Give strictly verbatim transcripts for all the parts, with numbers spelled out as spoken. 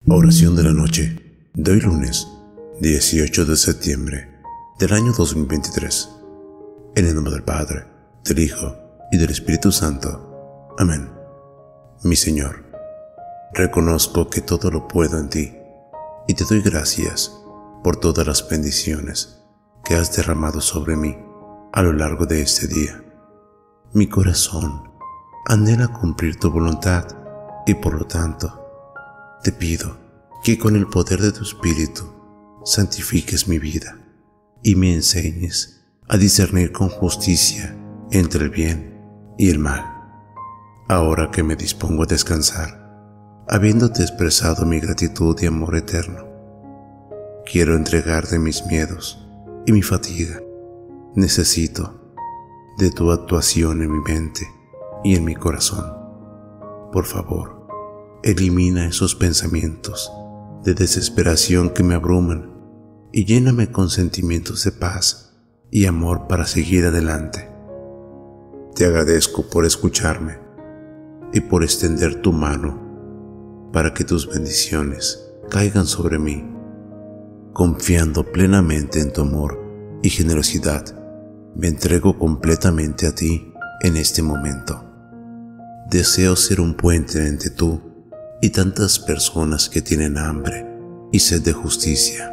Oración de la noche de hoy lunes dieciocho de septiembre del año dos mil veintitrés. En el nombre del Padre, del Hijo y del Espíritu Santo. Amén. Mi Señor, reconozco que todo lo puedo en ti y te doy gracias por todas las bendiciones que has derramado sobre mí a lo largo de este día. Mi corazón anhela cumplir tu voluntad y por lo tanto te pido que con el poder de tu Espíritu santifiques mi vida y me enseñes a discernir con justicia entre el bien y el mal. Ahora que me dispongo a descansar, habiéndote expresado mi gratitud y amor eterno, quiero entregar de mis miedos y mi fatiga. Necesito de tu actuación en mi mente y en mi corazón. Por favor, elimina esos pensamientos de desesperación que me abruman y lléname con sentimientos de paz y amor para seguir adelante. Te agradezco por escucharme y por extender tu mano para que tus bendiciones caigan sobre mí. Confiando plenamente en tu amor y generosidad, me entrego completamente a ti en este momento. Deseo ser un puente entre tú y tantas personas que tienen hambre y sed de justicia.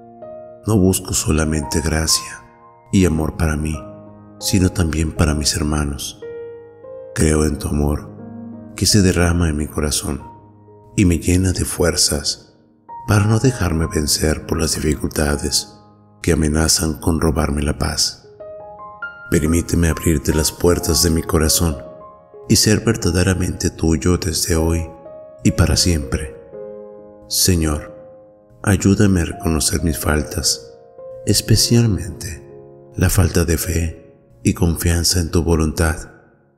No busco solamente gracia y amor para mí, sino también para mis hermanos. Creo en tu amor que se derrama en mi corazón y me llena de fuerzas para no dejarme vencer por las dificultades que amenazan con robarme la paz. Permíteme abrirte las puertas de mi corazón y ser verdaderamente tuyo desde hoy y para siempre. Señor, ayúdame a reconocer mis faltas, especialmente la falta de fe y confianza en tu voluntad.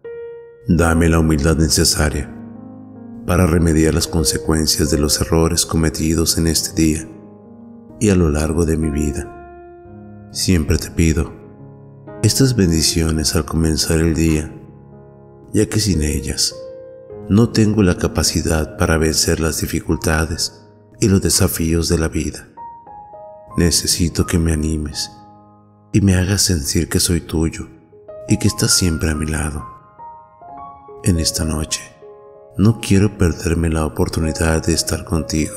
Dame la humildad necesaria para remediar las consecuencias de los errores cometidos en este día y a lo largo de mi vida. Siempre te pido estas bendiciones al comenzar el día, ya que sin ellas no tengo la capacidad para vencer las dificultades y los desafíos de la vida. Necesito que me animes y me hagas sentir que soy tuyo y que estás siempre a mi lado. En esta noche no quiero perderme la oportunidad de estar contigo.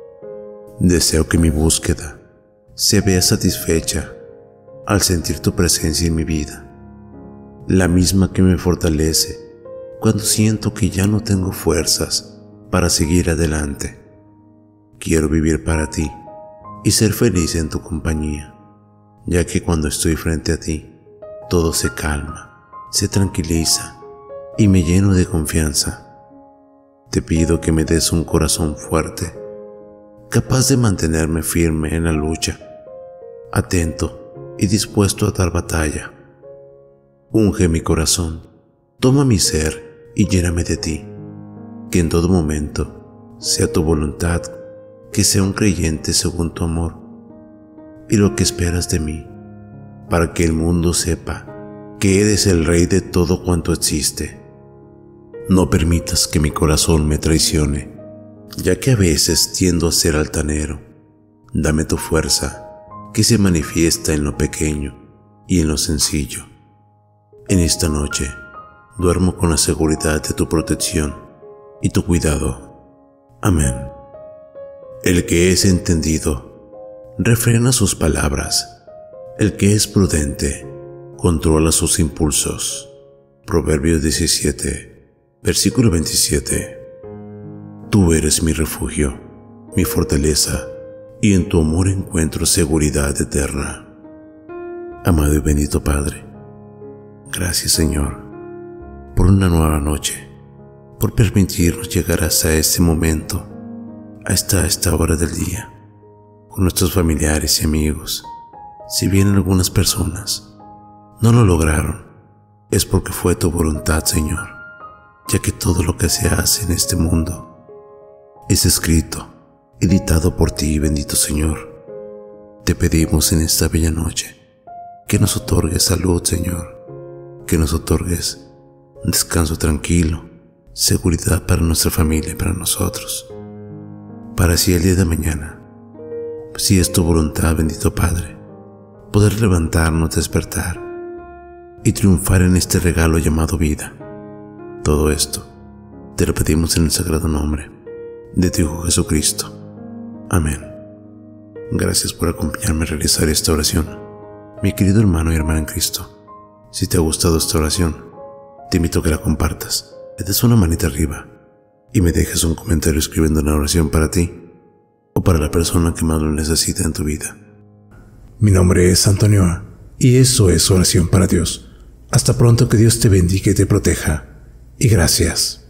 Deseo que mi búsqueda se vea satisfecha al sentir tu presencia en mi vida, la misma que me fortalece cuando siento que ya no tengo fuerzas para seguir adelante. Quiero vivir para ti y ser feliz en tu compañía, ya que cuando estoy frente a ti, todo se calma, se tranquiliza y me lleno de confianza. Te pido que me des un corazón fuerte, capaz de mantenerme firme en la lucha, atento y dispuesto a dar batalla. Unge mi corazón, toma mi ser y lléname de ti, que en todo momento sea tu voluntad que sea un creyente según tu amor y lo que esperas de mí, para que el mundo sepa que eres el Rey de todo cuanto existe. No permitas que mi corazón me traicione, ya que a veces tiendo a ser altanero. Dame tu fuerza que se manifiesta en lo pequeño y en lo sencillo. En esta noche duermo con la seguridad de tu protección y tu cuidado. Amén. El que es entendido refrena sus palabras. El que es prudente controla sus impulsos. Proverbios diecisiete, versículo veintisiete. Tú eres mi refugio, mi fortaleza, y en tu amor encuentro seguridad eterna. Amado y bendito Padre, gracias Señor por una nueva noche, por permitirnos llegar hasta este momento, hasta esta hora del día, con nuestros familiares y amigos. Si bien algunas personas no lo lograron, es porque fue tu voluntad, Señor, ya que todo lo que se hace en este mundo es escrito y dictado por ti, bendito Señor. Te pedimos en esta bella noche que nos otorgues salud, Señor, que nos otorgues un descanso tranquilo, seguridad para nuestra familia y para nosotros. para así el día de mañana, si es tu voluntad, bendito Padre, poder levantarnos, despertar y triunfar en este regalo llamado vida. Todo esto te lo pedimos en el sagrado nombre de tu Hijo Jesucristo. Amén. Gracias por acompañarme a realizar esta oración, mi querido hermano y hermana en Cristo. Si te ha gustado esta oración, te invito a que la compartas, le des una manita arriba y me dejes un comentario escribiendo una oración para ti o para la persona que más lo necesita en tu vida. Mi nombre es Antonio y eso es Oración para Dios. Hasta pronto, que Dios te bendiga y te proteja. Y gracias.